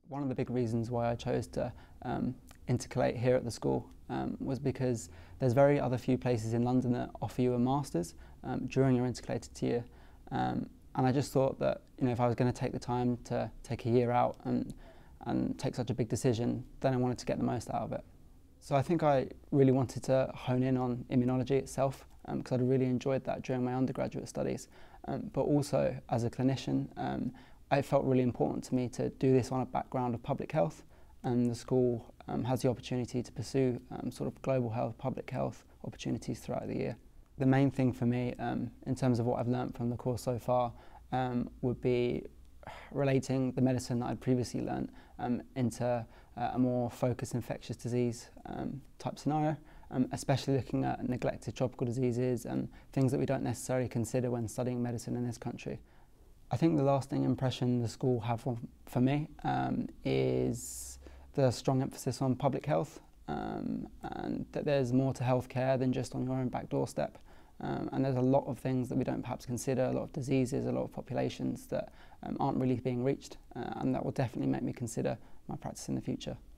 One of the big reasons why I chose to intercalate here at the school was because there's very few places in London that offer you a master's during your intercalated year, and I just thought that if I was going to take the time to take a year out and take such a big decision, then I wanted to get the most out of it. So I think I really wanted to hone in on immunology itself because I'd really enjoyed that during my undergraduate studies, but also as a clinician it felt really important to me to do this on a background of public health, and the school has the opportunity to pursue sort of global health, public health opportunities throughout the year. The main thing for me in terms of what I've learnt from the course so far would be relating the medicine that I'd previously learnt into a more focused infectious disease type scenario, especially looking at neglected tropical diseases and things that we don't necessarily consider when studying medicine in this country. I think the lasting impression the school have for me is the strong emphasis on public health and that there's more to healthcare than just on your own back doorstep. And there's a lot of things that we don't perhaps consider, a lot of diseases, a lot of populations that aren't really being reached, and that will definitely make me consider my practice in the future.